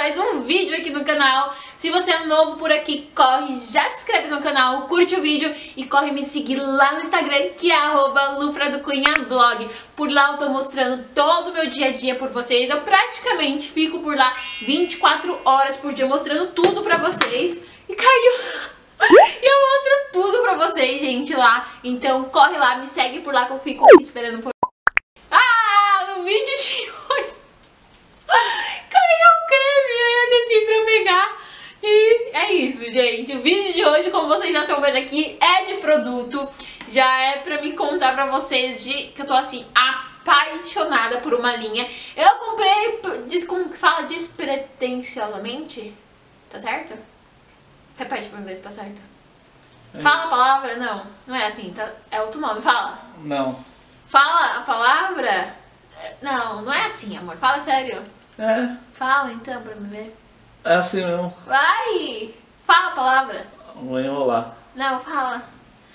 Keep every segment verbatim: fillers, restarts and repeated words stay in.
mais um vídeo aqui no canal. Se você é novo por aqui, corre, já se inscreve no canal, curte o vídeo e corre me seguir lá no Instagram, que é arroba lufradocunhablog. Por lá eu tô mostrando todo o meu dia a dia por vocês. Eu praticamente fico por lá vinte e quatro horas por dia mostrando tudo pra vocês. E caiu... E eu mostro tudo pra vocês, gente, lá. Então corre lá, me segue por lá que eu fico esperando por... Ah, no vídeo de hoje caiu o creme, aí eu desci pra pegar. E é isso, gente. O vídeo de hoje, como vocês já estão vendo aqui, é de produto. Já é pra me contar pra vocês de que eu tô assim, apaixonada por uma linha. Eu comprei, diz como que fala, despretensiosamente. Tá certo? Repete pra mim ver se tá certo. É fala isso. A palavra? Não, não é assim, tá, é outro nome, fala. Não. Fala a palavra? Não, não é assim, amor, fala sério. É. Fala então pra me ver. É assim mesmo. Vai! Fala a palavra. Vou enrolar. Não, fala.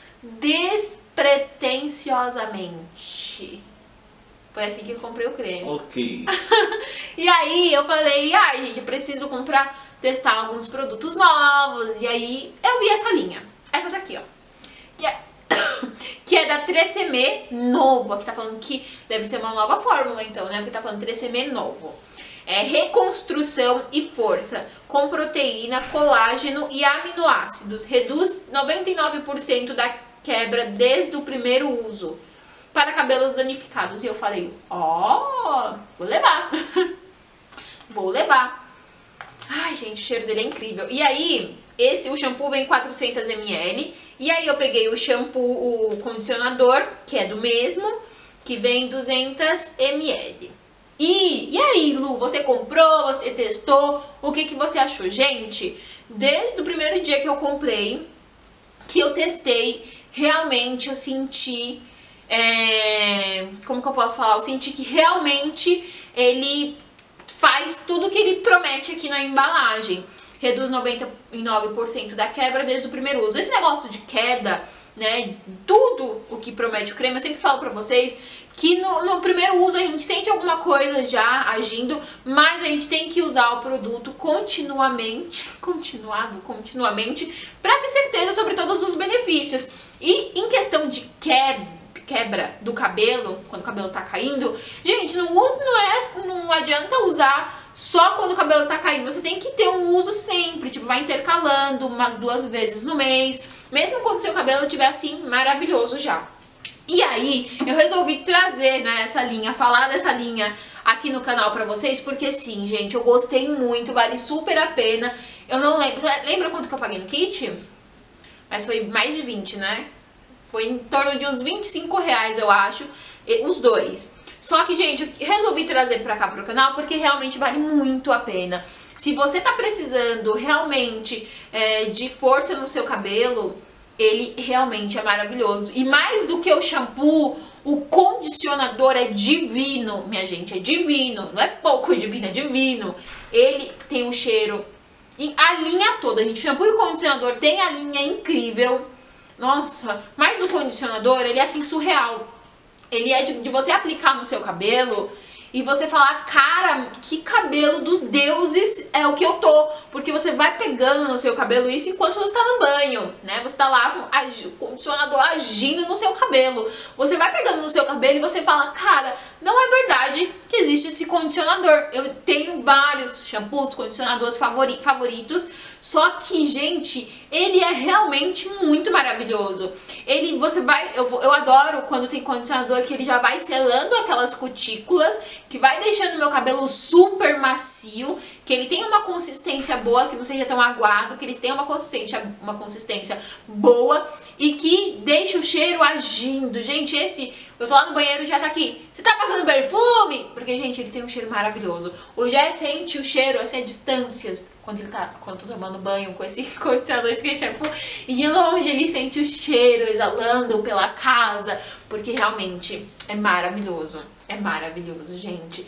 Despretensiosamente. Foi assim que eu comprei o creme. Ok. E aí eu falei, ai gente, eu preciso comprar, testar alguns produtos novos. E aí eu vi essa linha. Essa daqui, ó. Que é, que é da três M novo. Aqui tá falando que deve ser uma nova fórmula, então, né? Porque tá falando três M novo. É reconstrução e força, com proteína, colágeno e aminoácidos. Reduz noventa e nove por cento da quebra desde o primeiro uso para cabelos danificados. E eu falei, ó, oh, vou levar. Vou levar. Ai, gente, o cheiro dele é incrível. E aí, esse, o shampoo vem quatrocentos mililitros. E aí eu peguei o shampoo, o condicionador, que é do mesmo, que vem duzentos mililitros. E, e aí, Lu, você comprou, você testou, o que, que você achou? Gente, desde o primeiro dia que eu comprei, que eu testei, realmente eu senti, é, como que eu posso falar? Eu senti que realmente ele faz tudo que ele promete aqui na embalagem. Reduz noventa e nove por cento da quebra desde o primeiro uso. Esse negócio de queda, né, tudo o que promete o creme, eu sempre falo pra vocês que no, no primeiro uso a gente sente alguma coisa já agindo, mas a gente tem que usar o produto continuamente, continuado, continuamente, pra ter certeza sobre todos os benefícios. E em questão de quebra, quebra do cabelo, quando o cabelo tá caindo, gente, no uso não, é, não adianta usar só quando o cabelo tá caindo, você tem que ter um uso sempre, tipo, vai intercalando umas duas vezes no mês, mesmo quando seu cabelo estiver assim, maravilhoso já. E aí, eu resolvi trazer, né, essa linha, falar dessa linha aqui no canal pra vocês, porque sim, gente, eu gostei muito, vale super a pena. Eu não lembro, lembra quanto que eu paguei no kit? Mas foi mais de vinte, né? Foi em torno de uns vinte e cinco reais, eu acho, os dois. Só que, gente, eu resolvi trazer pra cá pro canal porque realmente vale muito a pena. Se você tá precisando realmente é, de força no seu cabelo, ele realmente é maravilhoso. E mais do que o shampoo, o condicionador é divino, minha gente, é divino. Não é pouco divino, é divino. Ele tem um cheiro, e a linha toda, gente, o shampoo e o condicionador tem a linha incrível. Nossa, mas o condicionador, ele é assim, surreal. Ele é de, de você aplicar no seu cabelo e você falar, cara, que cabelo dos deuses é o que eu tô. Porque você vai pegando no seu cabelo isso enquanto você tá no banho, né? Você tá lá com o condicionador agindo no seu cabelo. Você vai pegando no seu cabelo e você fala, cara, não é verdade que existe esse condicionador. Eu tenho vários shampoos, condicionadores favori favoritos. Só que, gente, ele é realmente muito maravilhoso. Ele, você vai, eu, eu adoro quando tem condicionador que ele já vai selando aquelas cutículas, que vai deixando meu cabelo super macio, que ele tem uma consistência boa, que não seja tão aguado, que ele tem uma consistência, uma consistência boa e que deixa o cheiro agindo. Gente, esse, eu tô lá no banheiro e já tá aqui. Você tá passando perfume? Porque, gente, ele tem um cheiro maravilhoso. O Jé sente o cheiro, assim, a distâncias, quando ele tá, quando tô tomando banho com esse condicionador, esse shampoo, e de longe ele sente o cheiro exalando pela casa, porque realmente é maravilhoso. É maravilhoso, gente.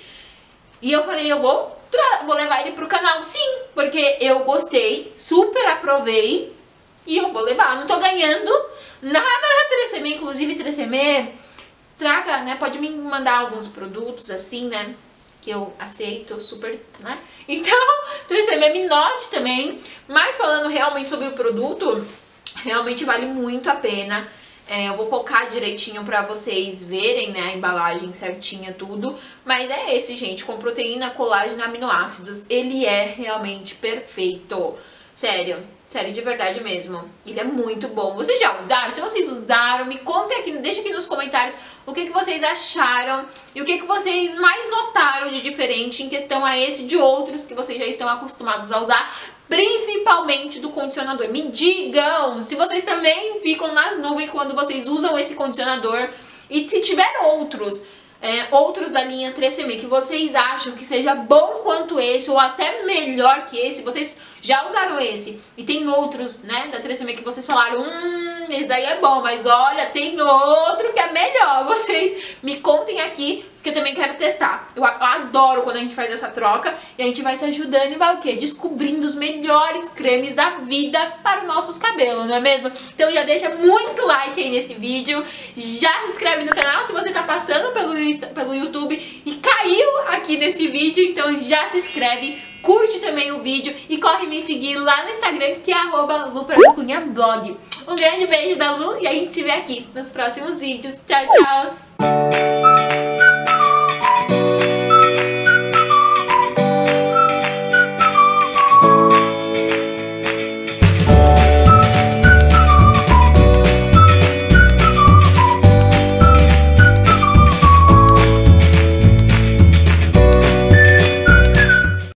E eu falei, eu vou, vou levar ele pro canal, sim, porque eu gostei, super aprovei, e eu vou levar. Não tô ganhando nada na três M, inclusive três M, traga, né, pode me mandar alguns produtos assim, né, que eu aceito super, né? Então, três C M me note também. Mas falando realmente sobre o produto, realmente vale muito a pena. É, eu vou focar direitinho pra vocês verem, né, a embalagem certinha, tudo. Mas é esse, gente, com proteína, colágeno e aminoácidos. Ele é realmente perfeito. Sério, sério, de verdade mesmo. Ele é muito bom. Vocês já usaram? Se vocês usaram, me contem aqui, deixa aqui nos comentários o que, que vocês acharam e o que, que vocês mais notaram de diferente em questão a esse de outros que vocês já estão acostumados a usar. Principalmente do condicionador. Me digam se vocês também ficam nas nuvens quando vocês usam esse condicionador. E se tiver outros, é, outros da linha três C M que vocês acham que seja bom quanto esse, ou até melhor que esse, vocês já usaram esse. E tem outros, né, da três C M que vocês falaram, hum, esse daí é bom, mas olha, tem outro que é melhor. Vocês me contem aqui, que eu também quero testar. Eu adoro quando a gente faz essa troca e a gente vai se ajudando e vai o quê? Descobrindo os melhores cremes da vida para os nossos cabelos, não é mesmo? Então já deixa muito like aí nesse vídeo, já se inscreve no canal se você tá passando pelo, pelo YouTube e caiu aqui nesse vídeo, então já se inscreve, curte também o vídeo e corre me seguir lá no Instagram, que é arroba lupracucunhablog. Um grande beijo da Lu e a gente se vê aqui nos próximos vídeos. Tchau, tchau!